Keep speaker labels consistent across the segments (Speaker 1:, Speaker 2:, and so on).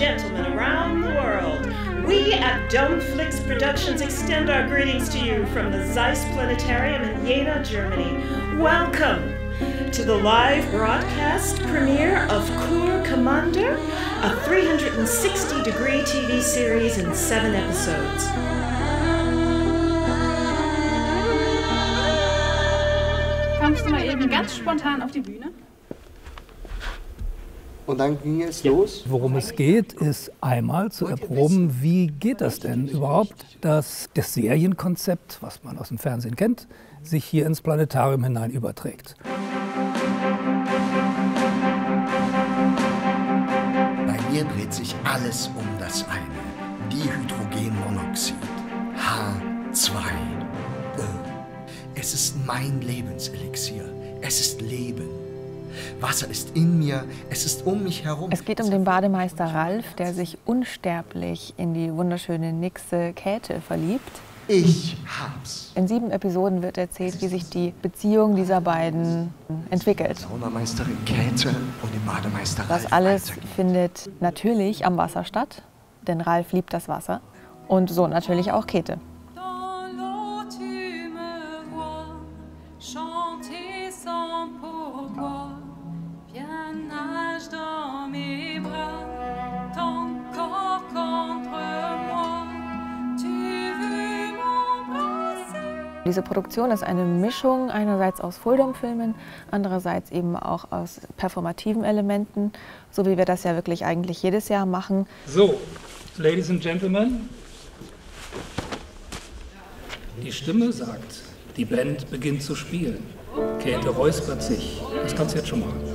Speaker 1: gentlemen around the world, we at Domeflix Productions extend our greetings to you from the Zeiss Planetarium in Jena, Germany. Welcome to the live broadcast premiere of Kur Commander, a 360-degree TV series in 7 episodes.
Speaker 2: Kommst du mal eben ganz spontan auf die Bühne?
Speaker 3: Und dann ging es los.
Speaker 4: Worum es geht, ist einmal zu erproben, wie geht das denn überhaupt, dass das Serienkonzept, was man aus dem Fernsehen kennt, sich hier ins Planetarium hinein überträgt.
Speaker 3: Bei mir dreht sich alles um das eine. Dihydrogenmonoxid. H2. Es ist mein Lebenselixier. Es ist Leben. Wasser ist in mir, es ist um mich herum.
Speaker 5: Es geht um den Bademeister Ralf, der sich unsterblich in die wunderschöne Nixe Käthe verliebt.
Speaker 3: Ich hab's.
Speaker 5: In 7 Episoden wird erzählt, wie sich die Beziehung dieser beiden entwickelt.
Speaker 3: Saunameisterin Käthe und den Bademeister Ralf.
Speaker 5: Das alles findet natürlich am Wasser statt, denn Ralf liebt das Wasser und so natürlich auch Käthe. Diese Produktion ist eine Mischung einerseits aus Fulldom-Filmen, andererseits eben auch aus performativen Elementen, so wie wir das ja wirklich eigentlich jedes Jahr machen.
Speaker 4: So, Ladies and Gentlemen, die Stimme sagt, die Band beginnt zu spielen. Käthe räuspert sich, das kannst du jetzt schon machen.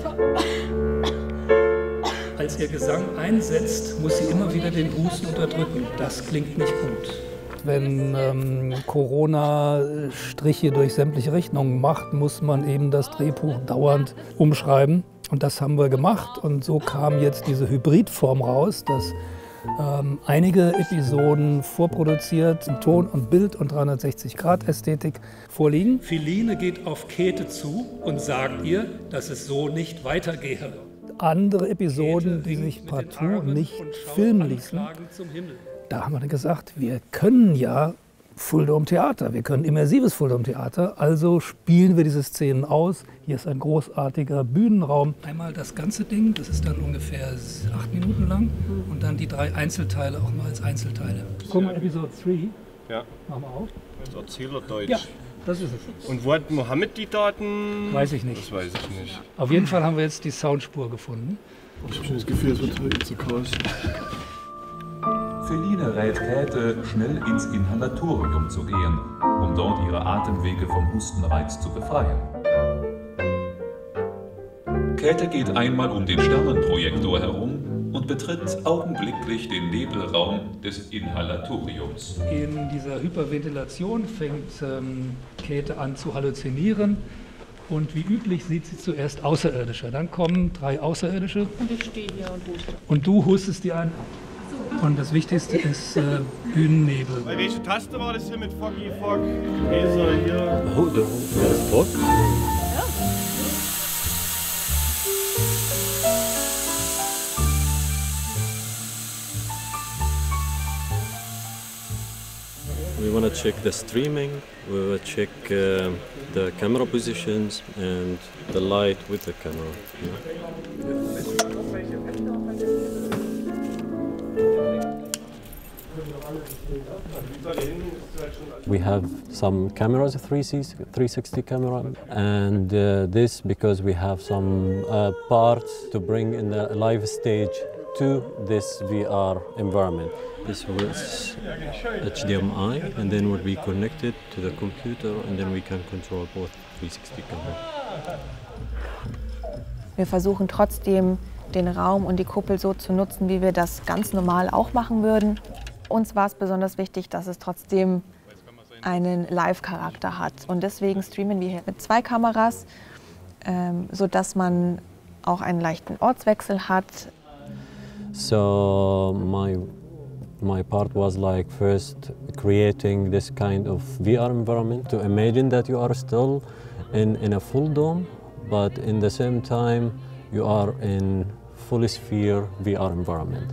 Speaker 4: Als ihr Gesang einsetzt, muss sie immer wieder den Husten unterdrücken. Das klingt nicht gut. Wenn Corona Striche durch sämtliche Rechnungen macht, muss man eben das Drehbuch dauernd umschreiben. Und das haben wir gemacht. Und so kam jetzt diese Hybridform raus, dass einige Episoden vorproduziert, in Ton und Bild und 360-Grad-Ästhetik vorliegen. Philine geht auf Käthe zu und sagt ihr, dass es so nicht weitergehe. Andere Episoden, die sich partout nicht filmen ließen, da haben wir dann gesagt, wir können ja Fulldom-Theater, wir können immersives Fulldom-Theater, also spielen wir diese Szenen aus. Hier ist ein großartiger Bühnenraum. Einmal das ganze Ding, das ist dann ungefähr 8 Minuten lang und dann die 3 Einzelteile auch mal als Einzelteile. Guck mal, Episode 3.
Speaker 6: Ja.
Speaker 4: Machen wir auf.
Speaker 6: Das Erzählerdeutsch.
Speaker 4: Ja, das ist es.
Speaker 6: Und wo hat Mohammed die Daten?
Speaker 4: Weiß ich nicht.
Speaker 6: Das weiß ich nicht.
Speaker 4: Auf jeden Fall haben wir jetzt die Soundspur gefunden.
Speaker 7: Ich habe schon das Gefühl, es wird heute zu groß.
Speaker 8: Philine rät Käthe, schnell ins Inhalatorium zu gehen, um dort ihre Atemwege vom Hustenreiz zu befreien. Käthe geht einmal um den Sternenprojektor herum und betritt augenblicklich den Nebelraum des Inhalatoriums.
Speaker 4: In dieser Hyperventilation fängt Käthe an zu halluzinieren. Und wie üblich sieht sie zuerst Außerirdische. Dann kommen 3 Außerirdische.
Speaker 2: Und ich stehe hier und huste.
Speaker 4: Und du hustest die an. Und das Wichtigste ist Bühnennebel.
Speaker 6: Bei welche Taste war das hier mit Foggy Fog? Laser hier.
Speaker 9: Oh, der ist Fog?
Speaker 2: Ja.
Speaker 9: We want to check the streaming, we will check the camera positions and the light with the camera. We have some cameras, a 360 camera, and this because we have some parts to bring in the live stage to this VR environment. This was HDMI, and then would be connected to the computer, and then we can control both 360 cameras.
Speaker 5: Wir versuchen trotzdem, den Raum und die Kuppel so zu nutzen, wie wir das ganz normal auch machen würden. Uns war es besonders wichtig, dass es trotzdem einen Live-Charakter hat. Und deswegen streamen wir hier mit 2 Kameras, sodass man auch einen leichten Ortswechsel hat.
Speaker 9: So my part was like first creating this kind of VR environment to imagine that you are still in a full dome, but in the same time you are in full sphere VR environment.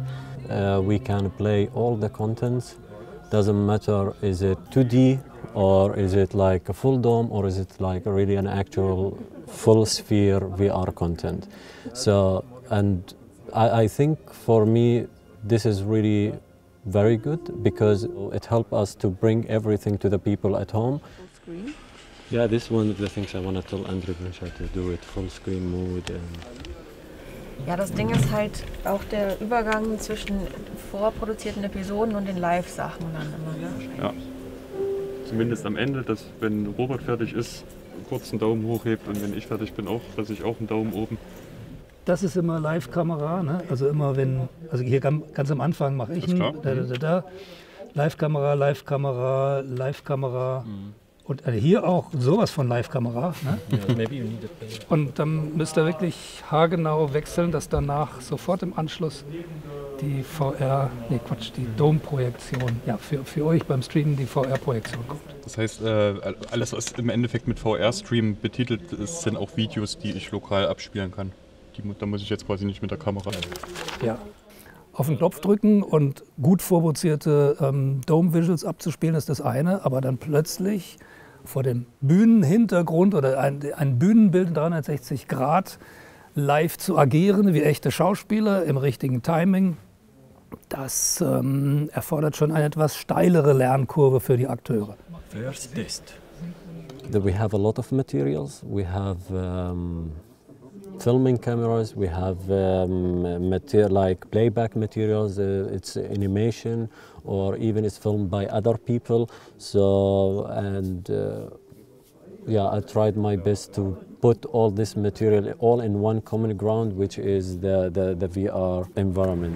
Speaker 9: we can play all the contents. Doesn't matter, is it 2D or is it like a full dome or is it like really an actual full sphere VR content. So, and I think for me this is really very good because it helps us to bring everything to the people at home. Yeah, this is one of the things I want to tell Andrew Blanchard to do it, full screen mode.
Speaker 5: Ja, das Ding ist halt auch der Übergang zwischen vorproduzierten Episoden und den Live-Sachen dann immer, ne?
Speaker 6: Ja. Zumindest am Ende, dass wenn Robert fertig ist, kurz einen Daumen hochhebt und wenn ich fertig bin, auch, dass ich auch einen Daumen oben.
Speaker 4: Das ist immer Live-Kamera, ne? Also immer wenn, also hier ganz am Anfang mache ich Live-Kamera, Live-Kamera, Live-Kamera. Und hier auch sowas von Live-Kamera. Ne? Und dann müsst ihr wirklich haargenau wechseln, dass danach sofort im Anschluss die die Dome-Projektion, ja, für euch beim Streamen die VR-Projektion kommt.
Speaker 6: Das heißt, alles, was im Endeffekt mit VR-Stream betitelt ist, sind auch Videos, die ich lokal abspielen kann. Da muss ich jetzt quasi nicht mit der Kamera.
Speaker 4: Ja. Auf den Knopf drücken und gut vorproduzierte Dome-Visuals abzuspielen, ist das eine, aber dann plötzlich vor dem Bühnenhintergrund oder ein Bühnenbild in 360 Grad live zu agieren, wie echte Schauspieler im richtigen Timing, das erfordert schon eine etwas steilere Lernkurve für die Akteure.
Speaker 9: First test. We have a lot of materials. We have filming cameras, we have like playback materials, it's animation or even it's filmed by other people. So, and yeah, I tried my best to put all this material all in one common ground, which is the VR environment.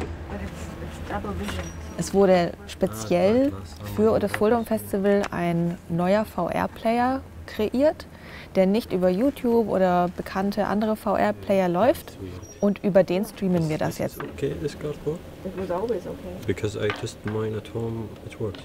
Speaker 5: Es wurde speziell für das Full Dome Festival ein neuer VR-Player kreiert, der nicht über YouTube oder bekannte andere VR-Player läuft, und über den streamen wir das jetzt.
Speaker 9: Okay, this got work?
Speaker 5: It was always okay.
Speaker 9: Because I tested mine at home, it works.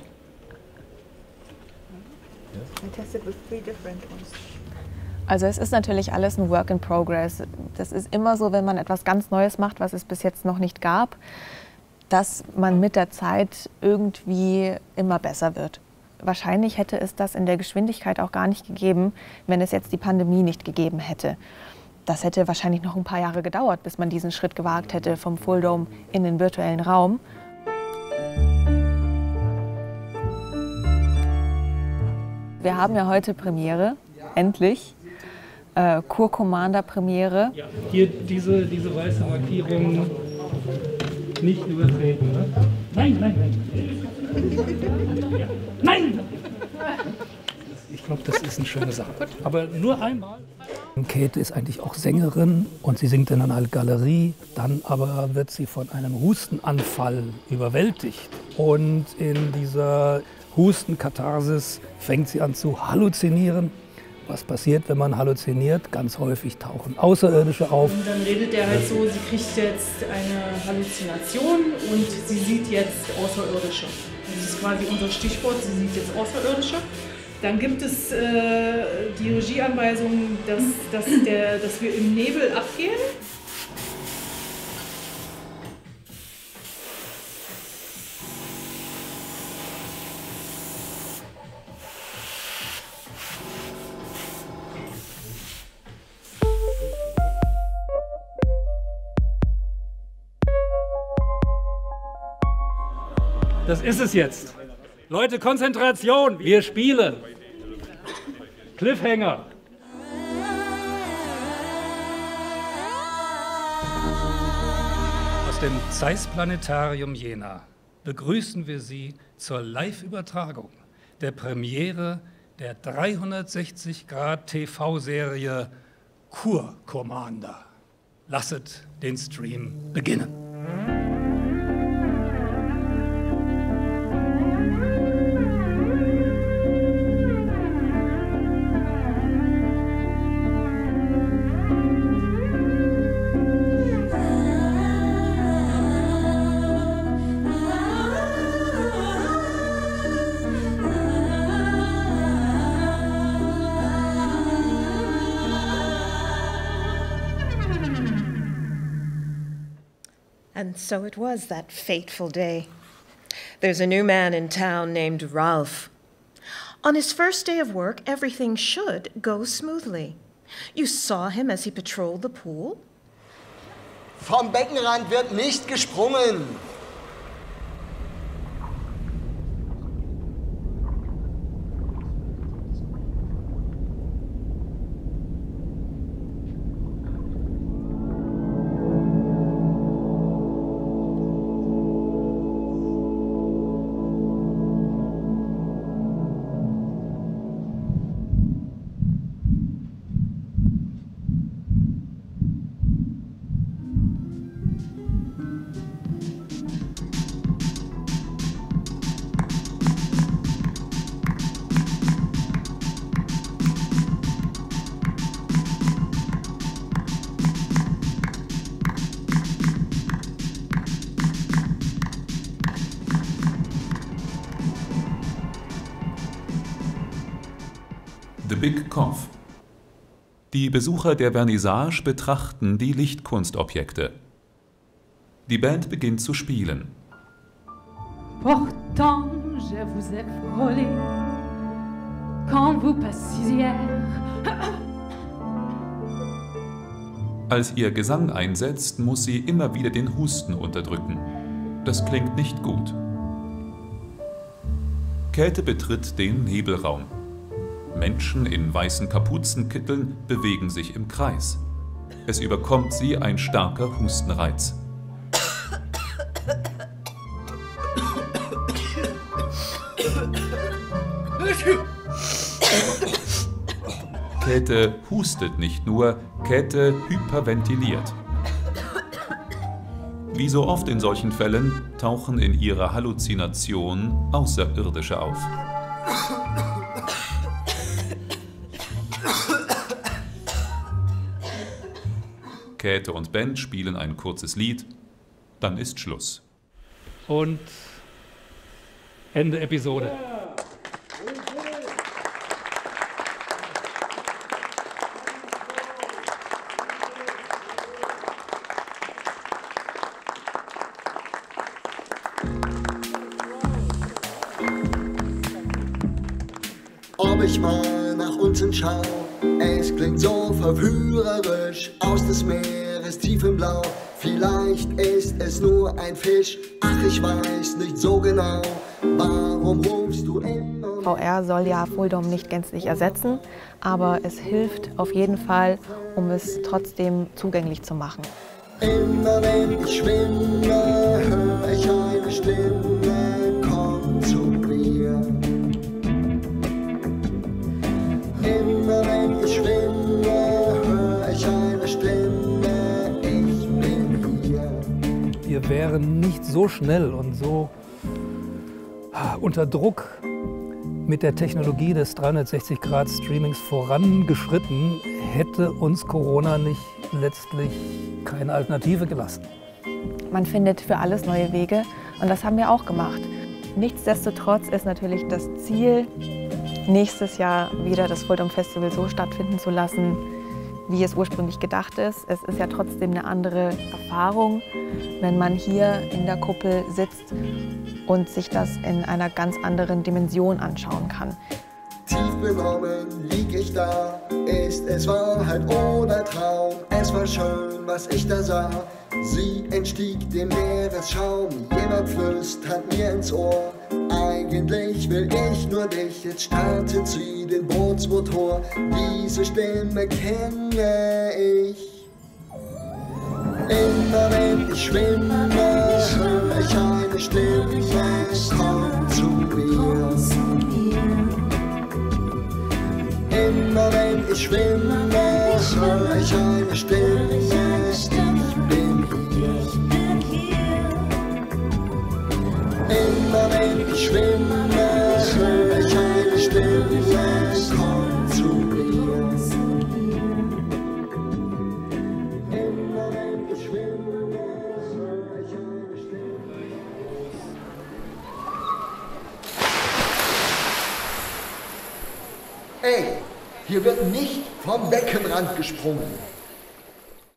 Speaker 5: I tested with 3 different ones. Also es ist natürlich alles ein Work in Progress. Das ist immer so, wenn man etwas ganz Neues macht, was es bis jetzt noch nicht gab, dass man mit der Zeit irgendwie immer besser wird. Wahrscheinlich hätte es das in der Geschwindigkeit auch gar nicht gegeben, wenn es jetzt die Pandemie nicht gegeben hätte. Das hätte wahrscheinlich noch ein paar Jahre gedauert, bis man diesen Schritt gewagt hätte vom Full Dome in den virtuellen Raum. Wir haben ja heute Premiere, endlich. Kur Commander Premiere.
Speaker 4: Ja, hier diese weiße Markierung nicht übertreten. Ne? Nein, nein, nein. Ja. Nein! Ich glaube, das ist eine schöne Sache. Aber nur einmal. Käthe ist eigentlich auch Sängerin und sie singt in einer Galerie. Dann aber wird sie von einem Hustenanfall überwältigt. Und in dieser Hustenkatharsis fängt sie an zu halluzinieren. Was passiert, wenn man halluziniert? Ganz häufig tauchen Außerirdische auf.
Speaker 2: Und dann redet er halt so, sie kriegt jetzt eine Halluzination und sie sieht jetzt Außerirdische. Das ist quasi unser Stichwort, sie sieht jetzt Außerirdische. Dann gibt es die Regieanweisung, dass wir im Nebel abgehen.
Speaker 4: Das ist es jetzt. Leute, Konzentration, wir spielen. Cliffhanger. Aus dem Zeiss Planetarium Jena begrüßen wir Sie zur Live-Übertragung der Premiere der 360-Grad-TV-Serie Kur Commander. Lasset den Stream beginnen.
Speaker 1: And so it was that fateful day. There's a new man in town named Ralph. On his first day of work, everything should go smoothly. You saw him as he patrolled the pool?
Speaker 3: Vom Beckenrand wird nicht gesprungen.
Speaker 8: The Big Cough. Die Besucher der Vernissage betrachten die Lichtkunstobjekte. Die Band beginnt zu spielen.
Speaker 10: Pourtant, je vous ai frôlé quand vous passiez.
Speaker 8: Als ihr Gesang einsetzt, muss sie immer wieder den Husten unterdrücken. Das klingt nicht gut. Käthe betritt den Nebelraum. Menschen in weißen Kapuzenkitteln bewegen sich im Kreis. Es überkommt sie ein starker Hustenreiz. Käthe hustet nicht nur, Käthe hyperventiliert. Wie so oft in solchen Fällen tauchen in ihrer Halluzination Außerirdische auf. Käthe und Band spielen ein kurzes Lied, dann ist Schluss.
Speaker 4: Und Ende Episode.
Speaker 3: Ob ich mal nach unten schau, es klingt so verführerisch, aus des Meeres tiefem Blau. Vielleicht ist es nur ein Fisch, ach ich weiß nicht so genau, warum rufst du immer...
Speaker 5: VR soll ja Fulldom nicht gänzlich ersetzen, aber es hilft auf jeden Fall, um es trotzdem zugänglich zu machen.
Speaker 3: Immer wenn ich schwimme, höre ich eine Stimme, komm zu mir. Immer wenn ich schwimme, höre ich eine Stimme, ich bin hier.
Speaker 4: Wir wären nicht so schnell und so unter Druck mit der Technologie des 360-Grad-Streamings vorangeschritten, hätte uns Corona nicht letztlich keine Alternative gelassen.
Speaker 5: Man findet für alles neue Wege und das haben wir auch gemacht. Nichtsdestotrotz ist natürlich das Ziel, nächstes Jahr wieder das Fulldom Festival so stattfinden zu lassen, wie es ursprünglich gedacht ist. Es ist ja trotzdem eine andere Erfahrung, wenn man hier in der Kuppel sitzt und sich das in einer ganz anderen Dimension anschauen kann.
Speaker 3: Tief benommen lieg ich da, ist es Wahrheit oder Traum? Es war schön, was ich da sah, sie entstieg dem Meeresschaum. Jemand flüstert mir ins Ohr, eigentlich will ich nur dich, jetzt startet sie den Bootsmotor. Diese Stimme kenne ich. Immer wenn ich schwimme, höre ich eine Stimme, komm zu mir. Immer wenn ich schwimme, höre ich eine Stimme, ich bin hier. Immer wenn ich schwimme, höre ich eine Stimme, komm zu mir. Immer wenn ich schwimme, höre ich eine Stimme. Ey, hier wird nicht vom Beckenrand gesprungen.